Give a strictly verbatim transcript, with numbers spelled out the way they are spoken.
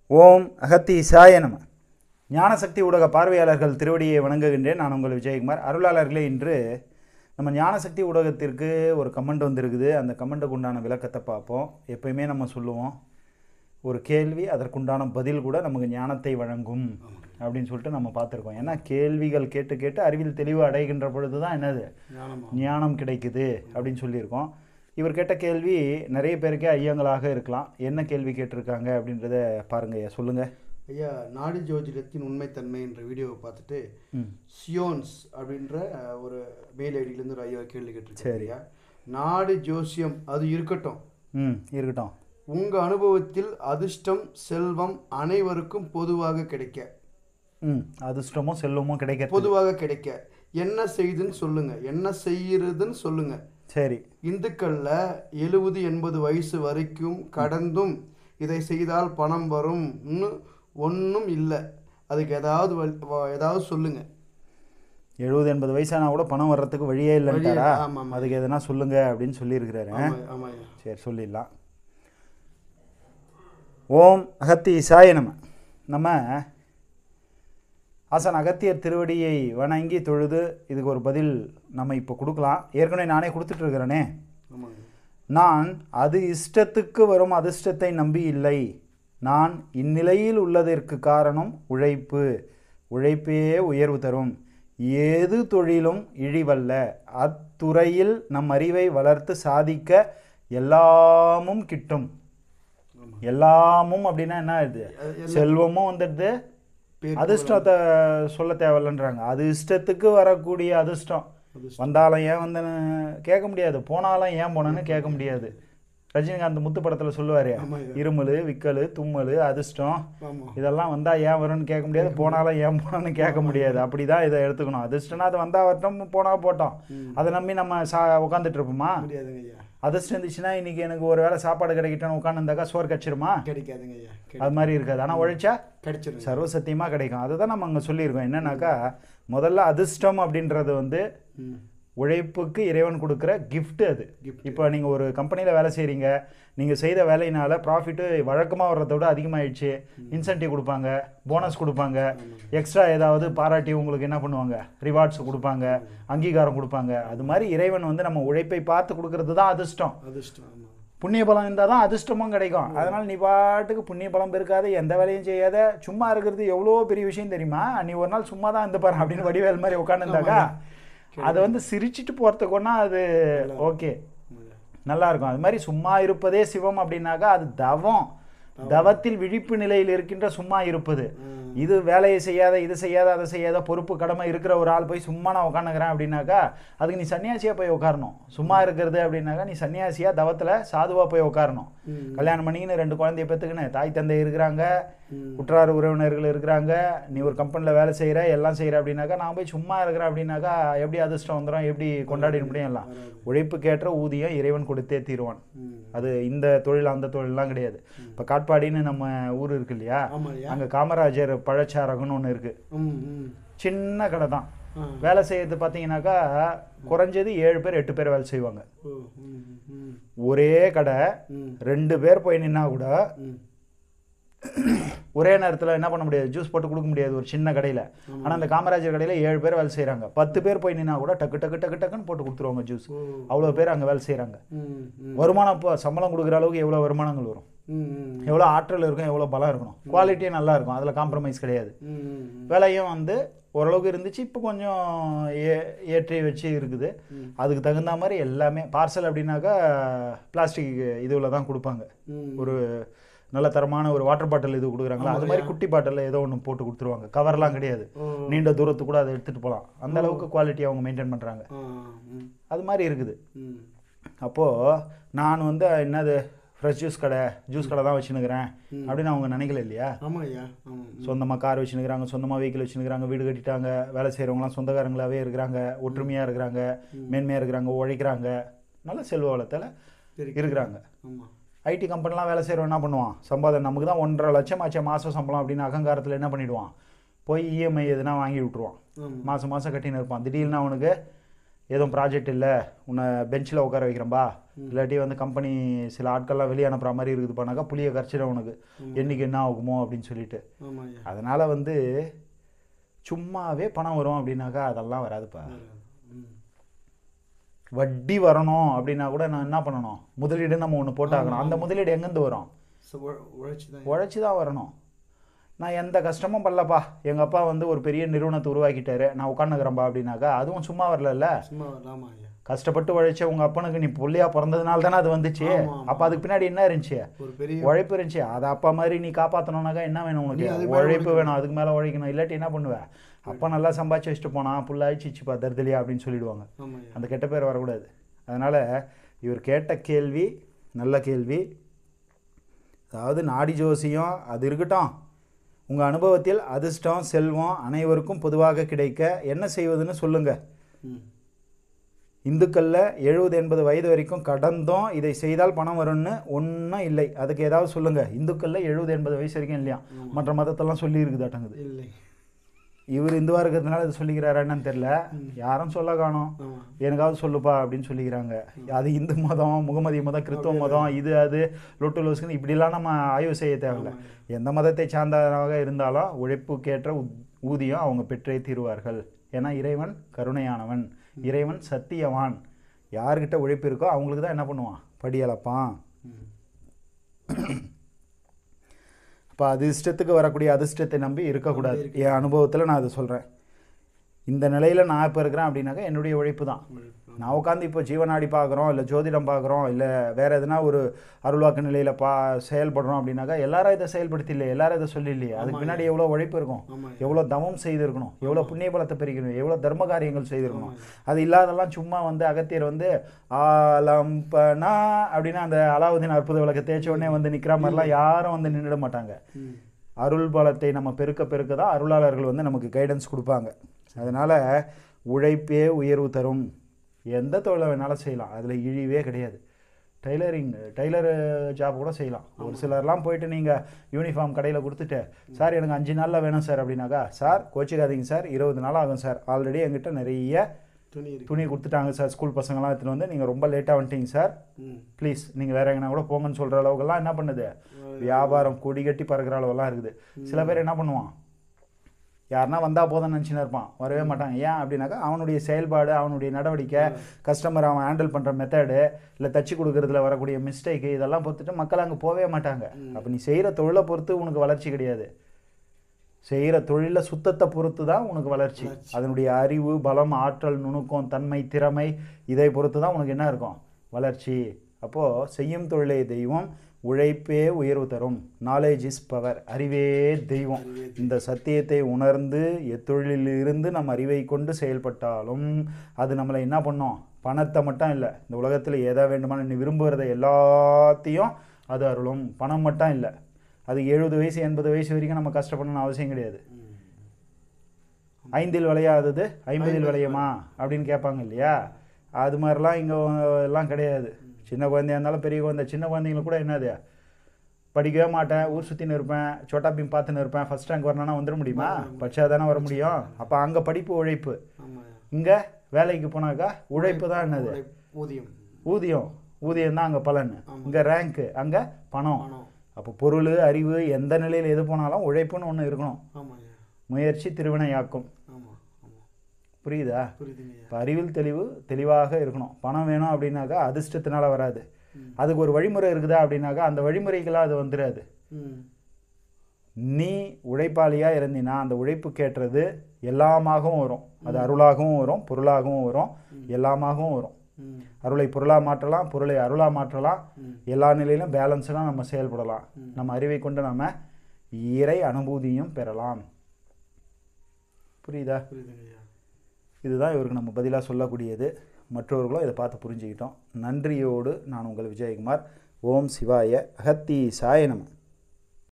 ஓம் அகத்தீசாய நம. ஞானசக்தி ஊடக பார்வையாளர்கள் திருவடியை வணங்குகின்றேன். நான் உங்கள் விஜயகுமார். அருளாளர்களே, இன்று நம்ம ஞானசக்தி ஊடகத்திற்கு ஒரு கமெண்ட் வந்திருக்குது. அந்த கமெண்ட்டுக்கு உண்டான விளக்கத்தை பார்ப்போம். எப்பயுமே நம்ம சொல்லுவோம், ஒரு கேள்வி அதற்குண்டான பதில் கூட நமக்கு ஞானத்தை வழங்கும் அப்படின்னு சொல்லிட்டு நம்ம பார்த்துருக்கோம். ஏன்னா கேள்விகள் கேட்டு கேட்டு அறிவில் தெளிவு அடைகின்ற பொழுது தான் என்னது ஞானம் கிடைக்குது அப்படின்னு சொல்லியிருக்கோம். இவர் கேட்ட கேள்வி நிறைய பேருக்கே ஐயங்களாக இருக்கலாம். என்ன கேள்வி கேட்டிருக்காங்க அப்படின்றத பாருங்க ஐயா, சொல்லுங்க ஐயா. நாடி ஜோதிடத்தின் உண்மைத்தன்மை என்ற வீடியோவை பார்த்துட்டு சியோன்ஸ் அப்படின்ற ஒரு மெயில் ஐடியிலேருந்து ஒரு ஐயா கேள்வி கேட்டிருக்காங்க. சரியா, நாடு ஜோசியம் அது இருக்கட்டும், ம் இருக்கட்டும், உங்கள் அனுபவத்தில் அதிர்ஷ்டம் செல்வம் அனைவருக்கும் பொதுவாக கிடைக்க, ம் அதிர்ஷ்டமோ செல்வமோ கிடைக்க பொதுவாக கிடைக்க என்ன செய்யுதுன்னு சொல்லுங்க, என்ன செய்யறதுன்னு சொல்லுங்க. சரி, இந்துக்கள்ல எழுபது எண்பது வயசு வரைக்கும் கடந்தும் இதை செய்தால் பணம் வரும் ஒன்றும் இல்லை, அதுக்கு ஏதாவது ஏதாவது சொல்லுங்க. எழுபது எண்பது வயசானா கூட பணம் வர்றதுக்கு வழியே இல்லைன்றாரா? அதுக்கு எதனா சொல்லுங்க அப்படின்னு சொல்லியிருக்கிறாரு. சரி, சொல்லிடலாம். ஓம் அகத்தீசாய நம. நம்ம ஆசான் அகத்தியர் திருவடியை வணங்கி தொழுது இதுக்கு ஒரு பதில் நம்ம இப்போ கொடுக்கலாம். ஏற்கனவே நானே கொடுத்துட்ருக்கிறேனே. நான் அது இஷ்டத்துக்கு வரும் அதிர்ஷ்டத்தை நம்பி இல்லை. நான் இந்நிலையில் உள்ளதற்கு காரணம் உழைப்பு. உழைப்பே உயர்வு தரும். ஏது தொழிலும் இழிவல்ல. அத்துறையில் நம் அறிவை வளர்த்து சாதிக்க எல்லாமும் கிட்டும். எல்லாமும் அப்படின்னா என்ன இது? செல்வமும் வந்துடுது, அதிர்ஷ்டத்தை சொல்ல தேவையில்லைன்றாங்க. அது இஷ்டத்துக்கு வரக்கூடிய அதிர்ஷ்டம். வந்தாலும் ஏன் வந்தேன்னு கேட்க முடியாது, போனாலும் ஏன் போனேன்னு கேட்க முடியாது. ரஜினிகாந்த் முத்து படத்தில் சொல்லுவார், இருமல் விக்கல் தும்மல் அதிர்ஷ்டம் இதெல்லாம் வந்தால் ஏன் வரும்னு கேட்க முடியாது, போனாலும் ஏன் போனோன்னு கேட்க முடியாது. அப்படி தான் இதை எடுத்துக்கணும். அதிர்ஷ்டம்னா அது வந்தால் வரட்டும், போனால் போட்டோம், அதை நம்பி நம்ம சா உட்காந்துட்டு இருப்போமா? அதிர்ஷ்டம் இருந்துச்சுன்னா இன்னைக்கு எனக்கு ஒரு வேளை சாப்பாடு கிடைக்கிட்டோன்னு உட்காந்துருந்தாக்கா சோறு கிடைச்சிருமா? கிடைக்காதுங்க ஐயா. அது மாதிரி இருக்காது. ஆனால் உழைச்சா கிடைச்சிடும், சர்வசத்தியமாக கிடைக்கும். அதுதான் நம்ம அங்கே சொல்லியிருக்கோம். என்னன்னாக்கா, முதல்ல அதிர்ஷ்டம் அப்படின்றது வந்து உழைப்புக்கு இறைவன் கொடுக்குற கிஃப்ட். அது இப்போ நீங்கள் ஒரு கம்பெனியில் வேலை செய்கிறீங்க, நீங்கள் செய்த வேலையினால ப்ராஃபிட்டு வழக்கமாக வர்றதை விட அதிகமாகிடுச்சு, இன்சென்டிவ் கொடுப்பாங்க, போனஸ் கொடுப்பாங்க, எக்ஸ்ட்ரா ஏதாவது பாராட்டி உங்களுக்கு என்ன பண்ணுவாங்க, ரிவார்ட்ஸ் கொடுப்பாங்க, அங்கீகாரம் கொடுப்பாங்க. அது மாதிரி இறைவன் வந்து நம்ம உழைப்பை பார்த்து கொடுக்கறது தான் அதிர்ஷ்டம். அதிர்ஷ்டம் புண்ணிய பலம் இருந்தால் தான் அதிர்ஷ்டமும் கிடைக்கும். அதனால் நீ பாட்டுக்கு புண்ணிய பலம் இருக்காது, எந்த வேலையும் செய்யாத, சும்மா இருக்கிறது எவ்வளோ பெரிய விஷயம் தெரியுமா? நீ ஒரு நாள் சும்மா தான் இருந்து பாரு அப்படின்னு வடிவேல் மாதிரி உட்காந்துருந்தாக்கா அதை வந்து சிரிச்சிட்டு போகிறதுக்குன்னா அது ஓகே, நல்லா இருக்கும். அது மாதிரி சும்மா இருப்பதே சிவம் அப்படின்னாக்கா அது தவம். தவத்தில் விழிப்பு நிலையில் இருக்கின்ற சும்மா இருப்பது. இது வேலையை செய்யாத, இது செய்யாத, அதை செய்யாத, பொறுப்பு கடமை இருக்கிற ஒரு ஆள் போய் சும்மா நான் உட்காந்துக்கிறேன் அப்படின்னாக்கா அதுக்கு நீ சன்னியாசியாக போய் உட்காரணும். சும்மா இருக்கிறது அப்படின்னாக்கா நீ சன்னியாசியாக தவத்தில் சாதுவாக போய் உட்காரணும். கல்யாணம் பண்ணிக்கின்னு ரெண்டு குழந்தைய பெற்றுக்கின்னு தாய் தந்தை இருக்கிறாங்க, உற்றார் உறவினர்கள் இருக்கிறாங்க, நீ ஒரு கம்பெனியில் வேலை செய்கிற, எல்லாம் செய்கிற அப்படின்னாக்கா நான் போய் சும்மா இருக்கிறேன் அப்படின்னாக்கா எப்படி அதிர்ஷ்டம் வந்துடும், எப்படி கொண்டாடிட முடியும்? எல்லாம் உழைப்புக்கேற்ற ஊதியம் இறைவன் கொடுத்தே தீருவான். அது இந்த தொழில் அந்த தொழிலெலாம் கிடையாது. இப்போ காட்பாடின்னு நம்ம ஊர் இருக்கு இல்லையா, அங்கே காமராஜர் பழச்சாரகம்னு ஒன்று இருக்கு. சின்ன கடை தான். வேலை செய்யறது பார்த்தீங்கன்னாக்கா குறைஞ்சது ஏழு பேர் எட்டு பேர் வேலை செய்வாங்க. ஒரே கடை, ரெண்டு பேர் போய் நின்னா கூட ஒரே நேரத்தில் என்ன பண்ண முடியாது, ஜூஸ் போட்டு கொடுக்க முடியாது ஒரு சின்ன கடையில். ஆனால் அந்த காமராஜர் கடையில் ஏழு பேர் வேலை செய்கிறாங்க. பத்து பேர் போய் நின்னா கூட டக்கு டக்கு டக்கு டக்குன்னு போட்டு கொடுத்துருவாங்க ஜூஸ். அவ்வளோ பேர் அங்கே வேலை செய்கிறாங்க. வருமானம் இப்போ சம்பளம் கொடுக்குற அளவுக்கு எவ்வளோ வருமானங்கள் வரும், எவ்வளோ ஆற்றல் இருக்கும், எவ்வளோ பலம் இருக்கணும், குவாலிட்டியும் நல்லா இருக்கும், அதில் காம்ப்ரமைஸ் கிடையாது. விலையும் வந்து ஓரளவுக்கு இருந்துச்சு, இப்போ கொஞ்சம் ஏ ஏற்றி வச்சு இருக்குது. அதுக்கு தகுந்த மாதிரி எல்லாமே பார்சல் அப்படின்னாக்கா பிளாஸ்டிக் இதுவில் தான் கொடுப்பாங்க. ஒரு நல்ல தரமான ஒரு வாட்டர் பாட்டில் இது கொடுக்குறாங்களா, அது மாதிரி குட்டி பாட்டிலில் ஏதோ ஒன்று போட்டு கொடுத்துருவாங்க. கவர்லாம் கிடையாது, நீண்ட தூரத்துக்கு கூட அதை எடுத்துகிட்டு போகலாம். அந்த அளவுக்கு குவாலிட்டி அவங்க மெயின்டைன் பண்ணுறாங்க. அது மாதிரி இருக்குது. அப்போது நான் வந்து என்னது ஃப்ரெஷ் ஜூஸ் கடை ஜூஸ் கடை தான் வச்சுன்னுக்கிறேன் அப்படின்னு அவங்க நினைக்கல இல்லையா? சொந்தமாக கார் வச்சுன்னுக்கிறாங்க, சொந்தமாக வெஹிக்கிள் வச்சுன்னுக்கிறாங்க, வீடு கட்டிட்டாங்க, வேலை செய்கிறவங்களாம் சொந்தக்காரங்களாகவே இருக்கிறாங்க, ஒற்றுமையாக இருக்கிறாங்க, மேன்மையாக இருக்கிறாங்க, உழைக்கிறாங்க, நல்ல செல்வ வளத்தில் இருக்கிறாங்க. ஐடி கம்பெனிலாம் வேலை செய்கிறவன் என்ன பண்ணுவான், சம்பாதம் நமக்கு தான் ஒன்றரை லட்சம் ஆச்சு மாதம் சம்பளம் அப்படின்னு அகங்காரத்தில் என்ன பண்ணிவிடுவான், போய் இஎம்ஐ எதுனா வாங்கி விட்ருவான், மாதம் மாதம் கட்டின்னு இருப்பான். திடீர்னு அவனுக்கு எதுவும் ப்ராஜெக்ட் இல்லை உன்னை பெஞ்சில் உட்கார வைக்கிறம்பா, இல்லாட்டி வந்து கம்பெனி சில ஆட்கள்லாம் வெளியே அனுப்புகிற மாதிரி இருக்குது பண்ணாக்கா புளியை கரைச்சிடும் உனக்கு, என்றைக்கு என்ன ஆகுமோ அப்படின்னு சொல்லிட்டு. அதனால் வந்து சும்மாவே பணம் வரும் அப்படின்னாக்கா அதெல்லாம் வராதுப்பா. வட்டி வரணும் அப்படின்னா கூட நான் என்ன பண்ணணும், முதலீடு நம்ம ஒன்று போட்டாகணும். அந்த முதலீடு எங்கேருந்து வரும், உழைச்சி தான் வரணும். நான் எந்த கஷ்டமும் பண்ணலப்பா, எங்கள் அப்பா வந்து ஒரு பெரிய நிறுவனத்தை உருவாக்கிட்டாரு, நான் உட்காந்துக்கிறேன்பா அப்படின்னாக்கா அதுவும் சும்மா வரல. கஷ்டப்பட்டு உழைச்ச உங்கள் அப்பனுக்கு நீ புள்ளையா பிறந்ததுனால தானே அது வந்துச்சு. அப்போ அதுக்கு பின்னாடி என்ன இருந்துச்சு, உழைப்பு இருந்துச்சு. அதை அப்பா மாதிரி நீ காப்பாற்றணுன்னாக்கா என்ன வேணும் உனக்கு, உழைப்பு வேணும். அதுக்கு மேலே உழைக்கணும். இல்லாட்டி என்ன பண்ணுவேன், அப்பா நல்லா சம்பாதிச்சு வச்சுட்டு போனான், புள்ளாயிச்சிச்சுப்பா தருதலியா அப்படின்னு சொல்லிடுவாங்க. அந்த கெட்ட பேர் வரக்கூடாது. அதனால் இவர் கேட்ட கேள்வி நல்ல கேள்வி. அதாவது நாடி ஜோசியம் அது இருக்கட்டும், உங்கள் அனுபவத்தில் அதிர்ஷ்டம் செல்வம் அனைவருக்கும் பொதுவாக கிடைக்க என்ன செய்வதுன்னு சொல்லுங்கள். இந்துக்களில் எழுபது எண்பது வயது வரைக்கும் கடந்தும் இதை செய்தால் பணம் வரும்னு ஒன்றும் இல்லை. அதுக்கு ஏதாவது சொல்லுங்கள். இந்துக்களில் எழுபது எண்பது வயசு வரைக்கும் இல்லையா, மற்ற மதத்தெல்லாம் சொல்லி இருக்குதாட்டங்குது. இல்லை, இவர் இந்துவாக இருக்கிறதுனால இது சொல்லிக்கிறாரா என்னன்னு தெரில, யாரும் சொல்ல காணும். எனக்காவது சொல்லுப்பா அப்படின்னு சொல்லிக்கிறாங்க. அது இந்து மதம், முகமதிய மதம், கிறிஸ்துவ மதம், இது அது லொட்டு லோசுக்குன்னு இப்படிலாம் நம்ம ஆய்வு செய்ய தேவையில்லை. எந்த மதத்தை சார்ந்தவராக இருந்தாலும் உழைப்புக்கேற்ற ஊதியம் அவங்க பெற்றே தீருவார்கள். ஏன்னா இறைவன் கருணையானவன், இறைவன் சத்தியவான். யார்கிட்ட உழைப்பு இருக்கோ அவங்களுக்கு தான் என்ன பண்ணுவான், படியளப்பான். இப்போ அதிர்ஷ்டத்துக்கு வரக்கூடிய அதிர்ஷ்டத்தை நம்பி இருக்கக்கூடாது. என் அனுபவத்தில் நான் அதை சொல்கிறேன். இந்த நிலையில் நான் இப்போ இருக்கிறேன் அப்படின்னாக்கா என்னுடைய உழைப்பு தான். நான் உட்காந்து இப்போ ஜீவநாடி பார்க்குறோம், இல்லை ஜோதிடம் பார்க்குறோம், இல்லை வேறு எதுனா ஒரு அருள்வாக்கு நிலையில் பா செயல்படுறோம் அப்படின்னாக்கா எல்லாரும் இதை செயல்படுத்தி இல்லை, எல்லாரும் இதை சொல்லி இல்லையே. அதுக்கு பின்னாடி எவ்வளோ உழைப்பு இருக்கும், எவ்வளோ தவம் செய்திருக்கணும், எவ்வளோ புண்ணிய பலத்தை பெருக்கணும், எவ்வளோ தர்ம காரியங்கள் செய்திருக்கணும். அது இல்லாதெல்லாம் சும்மா வந்து அகத்தியர் வந்து ஆலம்பனா அப்படின்னா அந்த அலாவுதீன் அற்புத விளக்க தேய்ச்ச உடனே வந்து நிற்கிற மாதிரிலாம் யாரும் வந்து நின்றுட மாட்டாங்க. அருள் பலத்தை நம்ம பெருக்க பெருக்க தான் அருளாளர்கள் வந்து நமக்கு கைடன்ஸ் கொடுப்பாங்க. அதனால் உழைப்பே உயர்வு தரும். எந்த தொழிலை வேணாலும் செய்யலாம், அதில் இழிவே கிடையாது. டெய்லரிங் டெய்லர் ஜாப் கூட செய்யலாம். ஒரு சிலர்லாம் போயிட்டு நீங்கள் யூனிஃபார்ம் கடையில் கொடுத்துட்டு சார் எனக்கு அஞ்சு நாளில் வேணும் சார் அப்படின்னாக்கா, சார் கோச்சிக்காதீங்க சார், இருபது நாள் ஆகும் சார், ஆல்ரெடி எங்கிட்ட நிறைய துணி துணி கொடுத்துட்டாங்க சார், ஸ்கூல் பசங்களாம் எடுத்துகிட்டு வந்து நீங்கள் ரொம்ப லேட்டாக வந்துட்டீங்க சார், ப்ளீஸ் நீங்கள் வேறு எங்கன்னா கூட போங்கன்னு சொல்கிற அளவுக்குலாம் என்ன பண்ணுது, வியாபாரம் கொடி கட்டி பறக்கிற அளவெல்லாம் இருக்குது. சில பேர் என்ன பண்ணுவான், யாருன்னா வந்தால் போதும்னு நினச்சின்னு இருப்பான், வரவே மாட்டாங்க. ஏன் அப்படின்னாக்கா அவனுடைய செயல்பாடு, அவனுடைய நடவடிக்கை, கஸ்டமர் அவன் ஹேண்டில் பண்ணுற மெத்தடு, இல்லை தச்சு கொடுக்குறதுல வரக்கூடிய மிஸ்டேக்கு, இதெல்லாம் பொறுத்துட்டு மக்கள் அங்கே போகவே மாட்டாங்க. அப்போ நீ செய்கிற தொழிலை பொறுத்து உனக்கு வளர்ச்சி கிடையாது, செய்கிற தொழிலில் சுத்தத்தை பொறுத்து தான் உனக்கு வளர்ச்சி. அதனுடைய அறிவு, பலம், ஆற்றல், நுணுக்கம், தன்மை, திறமை, இதை பொறுத்து தான் உனக்கு என்ன இருக்கும், வளர்ச்சி. அப்போது செய்யும் தொழிலே தெய்வம், உழைப்பே உயர்வு தரும். நாலேஜ் இஸ் பவர், அறிவே தெய்வம். இந்த சத்தியத்தை உணர்ந்து எத்தொழிலில் இருந்து நம்ம அறிவை கொண்டு செயல்பட்டாலும் அது நம்மளை என்ன பண்ணோம், பணத்தை மட்டும் இல்லை, இந்த உலகத்தில் எதை வேண்டுமான நீ விரும்புகிறத எல்லாத்தையும் அது அருளும். பணம் மட்டும் இல்லை, அது எழுபது வயசு எண்பது வயசு வரைக்கும் நம்ம கஷ்டப்படணும்னு அவசியம் கிடையாது. ஐந்தில் விளையாதது ஐம்பதில் விளையுமா அப்படின்னு கேட்பாங்க இல்லையா, அது மாதிரிலாம் இங்கே எல்லாம் கிடையாது. சின்ன குழந்தையா இருந்தாலும் பெரிய குழந்தை, சின்ன குழந்தைங்களுக்கு கூட என்னது, படிக்கவே மாட்டேன், ஊர் சுற்றின்னு இருப்பேன், சோட்டா பீம் பார்த்துன்னு இருப்பேன், ஃபஸ்ட் ரேங்க் வரணும்னா வந்துட முடியுமா, படித்தா தானே வர முடியும். அப்போ அங்கே படிப்பு உழைப்பு, இங்கே வேலைக்கு போனாக்கா உழைப்பு தான் என்னது, ஊதியம் ஊதியம் ஊதியம் தான் அங்கே பலன். இங்கே ரேங்க்கு, அங்கே பணம். அப்போ பொருள், அறிவு, எந்த நிலையில் எது போனாலும் உழைப்புன்னு ஒன்று இருக்கணும். முயற்சி திருவினையாக்கும். புரியுதா? இப்போ அறிவில் தெளிவு தெளிவாக இருக்கணும். பணம் வேணும் அப்படின்னாக்கா அதிர்ஷ்டத்தினால வராது, அதுக்கு ஒரு வழிமுறை இருக்குதா அப்படின்னாக்கா அந்த வழிமுறைகளாக அது வந்துடாது. நீ உழைப்பாளியாக இருந்தினா அந்த உழைப்புக்கேற்றது எல்லாமாகவும் வரும். அது அருளாகவும் வரும், பொருளாகவும் வரும், எல்லாமாகவும் வரும். அருளை பொருளாக மாற்றலாம், பொருளை அருளாக மாற்றலாம். எல்லா நிலையிலும் பேலன்ஸாக நம்ம செயல்படலாம். நம்ம அறிவை கொண்டு நம்ம இறை அனுபூதியும் பெறலாம். புரியுதா? இதுதான் இவருக்கு நம்ம பதிலாக சொல்லக்கூடியது. மற்றவர்களும் இதை பார்த்து புரிஞ்சுக்கிட்டோம். நன்றியோடு நான் உங்கள் விஜயகுமார். ஓம் சிவாய அகத்தீசாய நம.